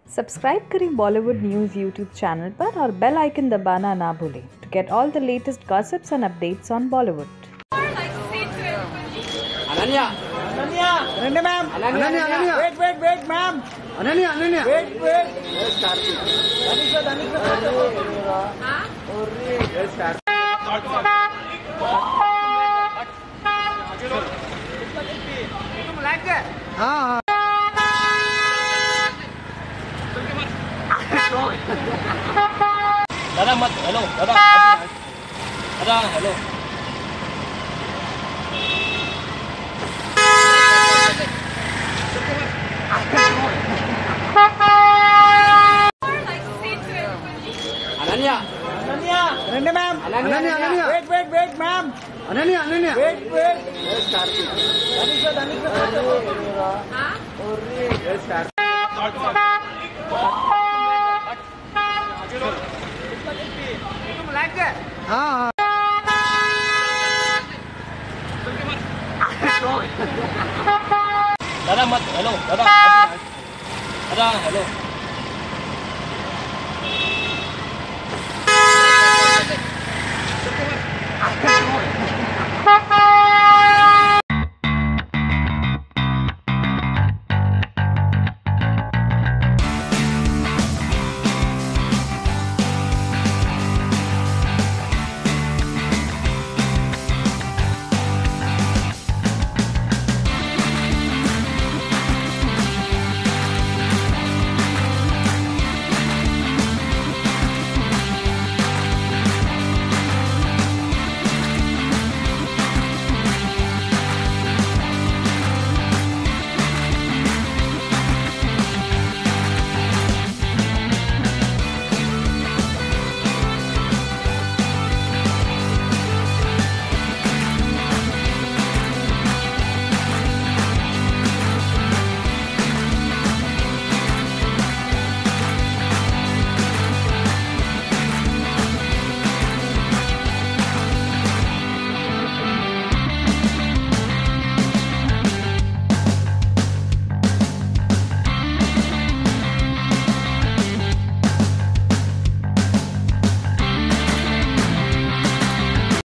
Subscribe करें Bollywood news YouTube channel पर और बेल आइकन दबाना ना भूलें to get all the latest gossips and updates on Bollywood. Ananya, Ananya, Ananya, ma'am. Ananya, Ananya. Wait, ma'am. Ananya, Ananya. Wait. Where's Kartik? Danisha. Huh? Where's Kartik? तुम like है? हाँ. दादा मत हेलो दादा hello Ananya, ma'am. Ananya. Wait, ma'am. Ananya. Wait. Where's Kartik? Danisha. Huh? Where's Kartik? तुम like है? हाँ. दादा मत हेलो दादा हेलो